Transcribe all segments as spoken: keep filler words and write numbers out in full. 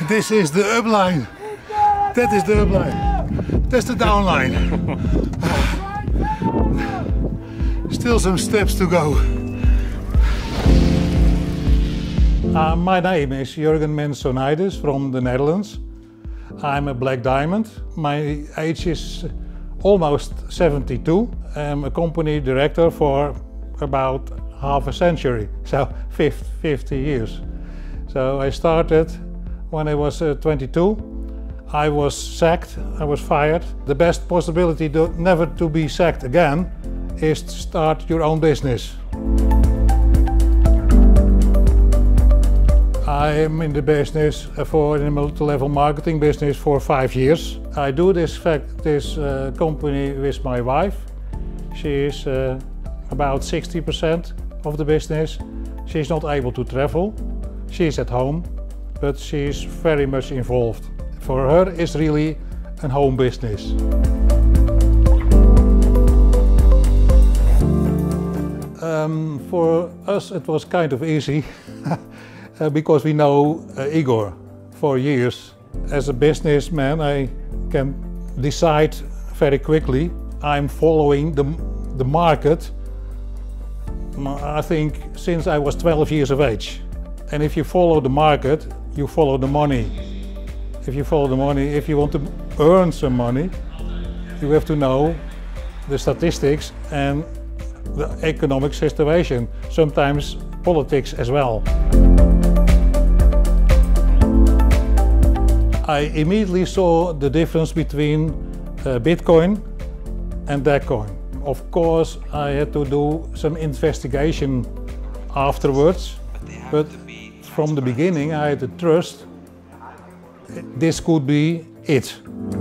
This is the upline. That is the upline. That's the downline. Still some steps to go. Uh, my name is Jurgen Mensonides from the Netherlands. I'm a black diamond. My age is almost seventy-two. I'm a company director for about half a century, so fifty years. So I started when I was uh, twenty-two. I was sacked, I was fired. The best possibility to never to be sacked again is to start your own business. I'm in the business for in the multi-level marketing business for five years. I do this fact this uh, company with my wife. She is uh, about sixty percent of the business. She's not able to travel. She's at home, but she's very much involved. For her, it's really a home business. Um, for us, it was kind of easy. Uh, because we know uh, Igor for years. As a businessman, I can decide very quickly. I'm following the, the market, I think, since I was twelve years of age. And if you follow the market, you follow the money. If you follow the money, if you want to earn some money, you have to know the statistics and the economic situation, sometimes politics as well. I immediately saw the difference between uh, Bitcoin and Decoin. Of course, I had to do some investigation afterwards, but from the beginning I had to trust this could be it.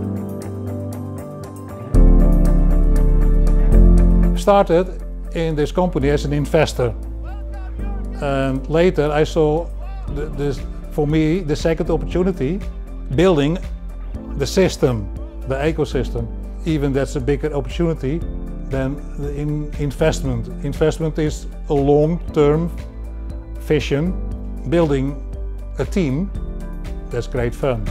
Started in this company as an investor, and later I saw the, this, for me, the second opportunity. Building the system, the ecosystem, even that's a bigger opportunity than the in investment. Investment is a long-term vision. Building a team, that's great fun.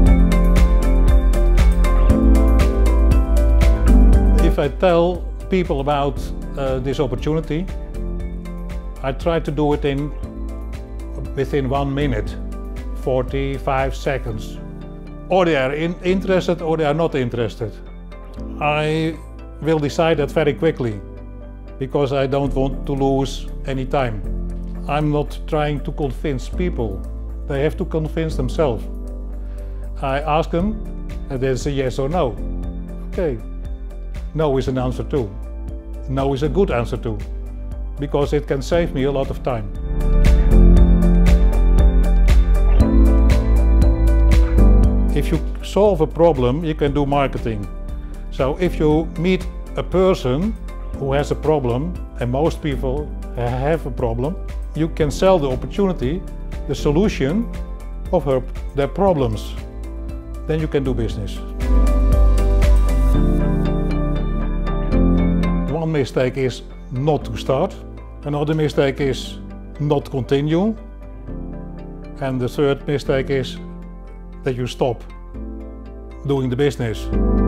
If I tell people about uh, this opportunity, I try to do it in within one minute, forty-five seconds. Or they are in interested or they are not interested. I will decide that very quickly because I don't want to lose any time. I'm not trying to convince people. They have to convince themselves. I ask them and they say yes or no. Okay, no is an answer too. No is a good answer too, because it can save me a lot of time. If you solve a problem, you can do marketing. So if you meet a person who has a problem, and most people have a problem, you can sell the opportunity, the solution of her, their problems. Then you can do business. One mistake is not to start. Another mistake is not continue. And the third mistake is that you stop doing the business.